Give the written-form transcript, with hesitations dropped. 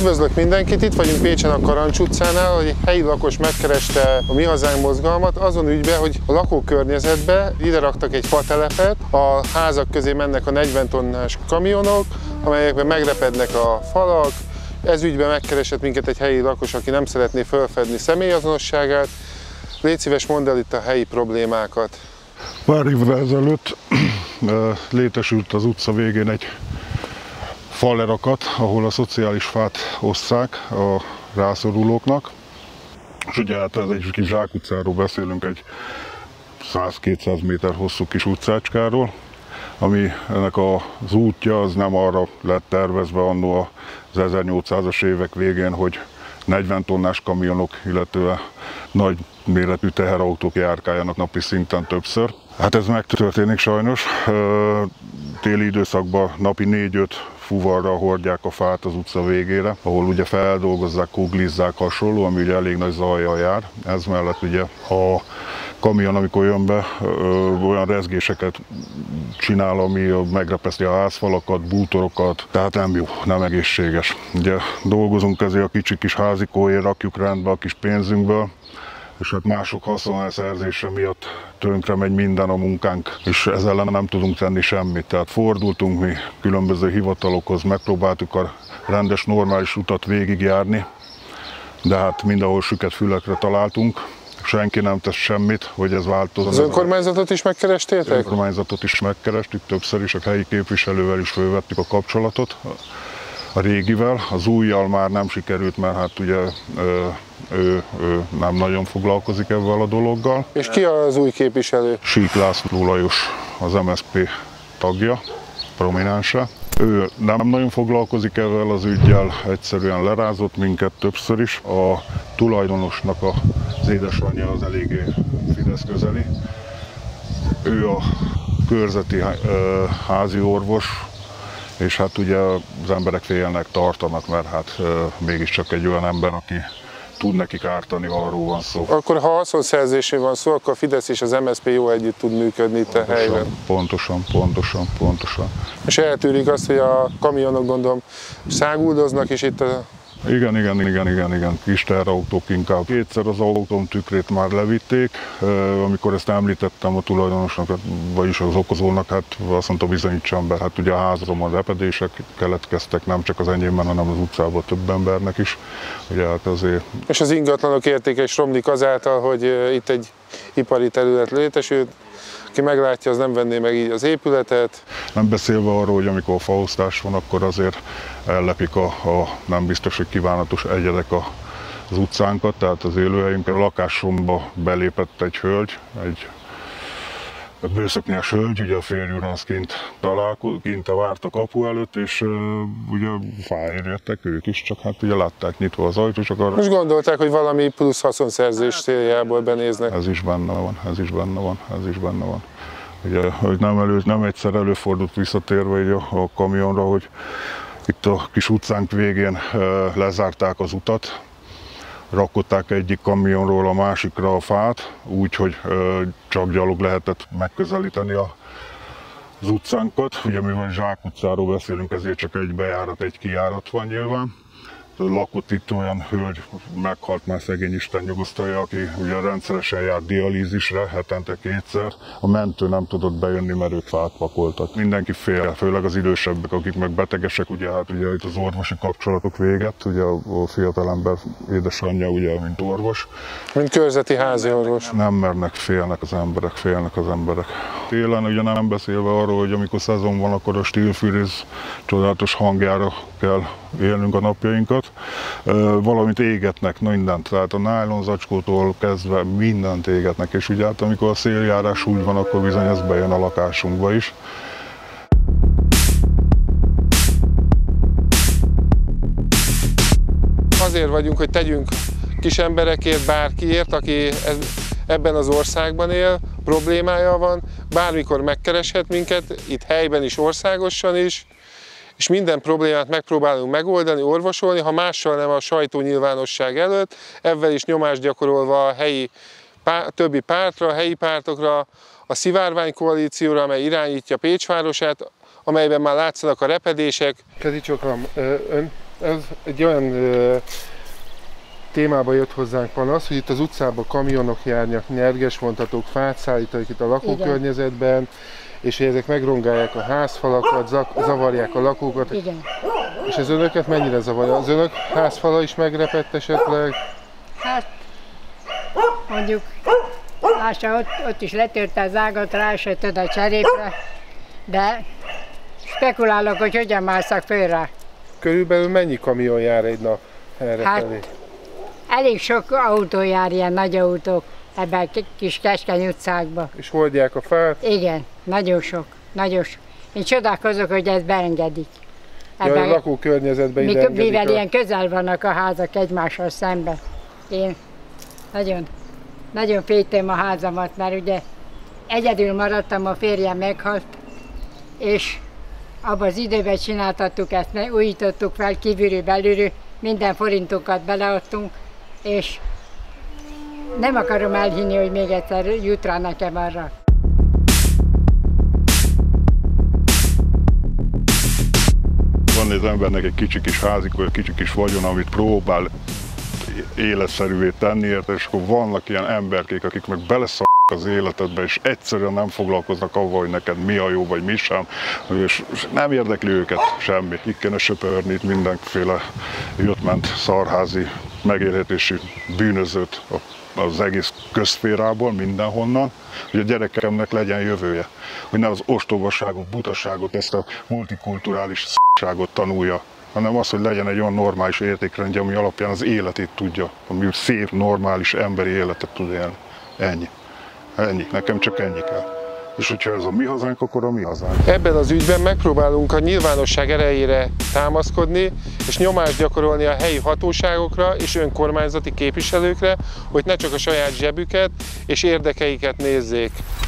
Üdvözlök mindenkit, itt vagyunk Pécsen a Karancs utcánál, hogy egy helyi lakos megkereste a Mi Hazánk mozgalmat azon ügyben, hogy a lakókörnyezetbe ide raktak egy fatelepet, a házak közé mennek a 40 tonnás kamionok, amelyekben megrepednek a falak. Ez ügyben megkeresett minket egy helyi lakos, aki nem szeretné felfedni személyazonosságát. Légy szíves, mondd el itt a helyi problémákat. Pár évvel ezelőtt létesült az utca végén egy falerakat, ahol a szociális fát osszák a rászorulóknak. És ugye hát ez egy kis zsákutcáról beszélünk, egy 100-200 méter hosszú kis utcácskáról, ami ennek az útja az nem arra lett tervezve annó az 1800-as évek végén, hogy 40 tonnás kamionok, illetve nagy méretű teherautók járkáljanak napi szinten többször. Hát ez megtörténik sajnos. Téli időszakban napi 4-5 fuvarral hordják a fát az utca végére, ahol ugye feldolgozzák, kuglizzák, hasonló, ami ugye elég nagy zajjal jár. Ez mellett ugye a kamion, amikor jön be, olyan rezgéseket csinál, ami megrepeszti a házfalakat, bútorokat, tehát nem jó, nem egészséges. Ugye dolgozunk ezért a kicsi kis házikóért, rakjuk rendbe a kis pénzünkből, és hát mások haszonelszerzése miatt tönkre megy minden a munkánk, és ezzel ellen nem tudunk tenni semmit. Tehát fordultunk mi különböző hivatalokhoz, megpróbáltuk a rendes, normális utat végigjárni, de hát mindenhol süket fülekre találtunk. Senki nem tesz semmit, hogy ez változzon. Az önkormányzatot is megkerestétek? Az önkormányzatot is megkerestük, többször is, a helyi képviselővel is fölvettük a kapcsolatot, a régivel. Az újjal már nem sikerült, mert hát ugye ő nem nagyon foglalkozik ezzel a dologgal. És ki az új képviselő? Sík László Lajos, az MSZP tagja, prominense. Ő nem nagyon foglalkozik ezzel az üggyel, egyszerűen lerázott minket többször is. A tulajdonosnak az édesanyja az eléggé Fidesz közeli. Ő a körzeti házi orvos, és hát ugye az emberek félnek, tartanak, mert hát mégiscsak egy olyan ember, aki tud nekik ártani, arról van szó. Akkor ha haszonszerzésé van szó, akkor a Fidesz és az MSZP jó együtt tud működni itt a helyben. Pontosan. És eltűrik azt, hogy a kamionok, gondolom, száguldoznak, és itt a... Igen, kis teherautók inkább. Kétszer az autóm tükrét már levitték, amikor ezt említettem a tulajdonosnak, vagyis az okozónak, hát azt mondta, bizonyítsam be. Hát ugye a házról repedések keletkeztek, nem csak az enyémben, hanem az utcában több embernek is. Ugye hát azért... És az ingatlanok értéke is romlik azáltal, hogy itt egy ipari terület létesült. Aki meglátja, az nem venné meg így az épületet. Nem beszélve arról, hogy amikor faosztás van, akkor azért ellepik a nem biztos, hogy kívánatos egyedek az utcánkat, tehát az élőhelyünkre. A lakásomba belépett egy hölgy, egy bőszöknyes hölgy, ugye a férjúr az kint várt a kapu előtt, és ugye fáért jöttek ők is, csak hát ugye látták nyitva az ajtó, csak arra... Most gondolták, hogy valami plusz haszonszerzés céljából benéznek. Ez is benne van. Ugye, hogy nem egyszer előfordult visszatérve így a kamionra, hogy itt a kis utcánk végén lezárták az utat, rakották egyik kamionról a másikra a fát, úgyhogy csak gyalog lehetett megközelíteni az utcánkat. Ugye mivel zsákutcáról beszélünk, ezért csak egy bejárat, egy kijárat van nyilván. Lakott itt olyan hölgy, meghalt már, szegény Isten nyugosztalja, aki ugye rendszeresen jár dialízisre, hetente 2-szer. A mentő nem tudott bejönni, mert ők fát pakoltak. Mindenki fél, főleg az idősebbek, akik meg betegesek, ugye hát ugye itt az orvosi kapcsolatok véget, ugye a fiatalember édesanyja ugye, mint orvos. Mint körzeti házi orvos. Nem mernek, félnek az emberek. Télen ugye nem beszélve arról, hogy amikor szezon van, akkor a stílfűrész csodálatos hangjára kell élnünk a napjainkat. Valamit égetnek, mindent, tehát a nájlon zacskótól kezdve mindent égetnek, és ugye hát amikor a széljárás úgy van, akkor bizony ez bejön a lakásunkba is. Azért vagyunk, hogy tegyünk kis emberekért, bárkiért, aki ebben az országban él, problémája van, bármikor megkereshet minket, itt helyben is, országosan is, és minden problémát megpróbálunk megoldani, orvosolni, ha mással nem a sajtónyilvánosság előtt, ezzel is nyomást gyakorolva a helyi többi pártra, a helyi pártokra, a Szivárvány koalícióra, amely irányítja Pécs városát, amelyben már látszanak a repedések. Kezi csokam, ön Ez egy olyan témába jött hozzánk panasz, hogy itt az utcában kamionok járnak, nyerges vontatók, fát szállítanak itt a lakókörnyezetben, és hogy ezek megrongálják a házfalakat, zavarják a lakókat. Igen. És ez önöket mennyire zavarja? Az önök házfala is megrepett esetleg? Hát mondjuk lássa, ott is letörte az ágat, ráesett a cserépre, de spekulálok, hogy hogyan másszak föl rá. Körülbelül mennyi kamion jár egy nap errefelé? Hát elég sok autó jár, ilyen nagy autók ebben a kis keskeny utcákba. És hordják a fát? Igen, nagyon sok, nagyon sok. Én csodálkozok, hogy ezt beengedik. Ja, a lakókörnyezetben ide engedik. Mivel ilyen közel vannak a házak egymással szemben. Én nagyon féltem a házamat, mert ugye egyedül maradtam, a férjem meghalt, és abban az időben csináltattuk ezt, újítottuk fel kívülről, belülről, minden forintokat beleadtunk, és nem akarom elhinni, hogy még egyszer jut rá nekem arra. Van az embernek egy kicsi kis házik, vagy kicsi kis vagyon, amit próbál életszerűvé tenni, és akkor vannak ilyen emberkék, akik meg beleszarják az életedbe, és egyszerűen nem foglalkoznak avval, hogy neked mi a jó, vagy mi sem, és nem érdekli őket semmi. Itt kéne söpörni itt mindenféle jött-ment szarházi megélhetési bűnözőt az egész közszférából, mindenhonnan, hogy a gyerekemnek legyen jövője. Hogy ne az ostobaságot, butaságot, ezt a multikulturális s***ságot tanulja, hanem az, hogy legyen egy olyan normális értékrendje, ami alapján az életét tudja, ami szép, normális, emberi életet tud élni. Ennyi. Ennyi. Nekem csak ennyi kell. És hogyha ez a mi hazánk, akkor a mi hazánk. Ebben az ügyben megpróbálunk a nyilvánosság erejére támaszkodni, és nyomást gyakorolni a helyi hatóságokra és önkormányzati képviselőkre, hogy ne csak a saját zsebüket és érdekeiket nézzék.